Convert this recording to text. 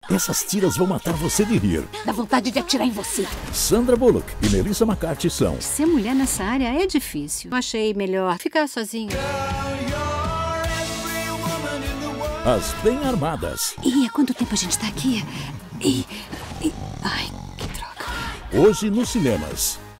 Essas tiras vão matar você de rir. Dá vontade de atirar em você. Sandra Bullock e Melissa McCarthy são... Ser mulher nessa área é difícil. Eu achei melhor ficar sozinha. As Bem Armadas. E há quanto tempo a gente tá aqui? Ai, que droga. Hoje nos cinemas.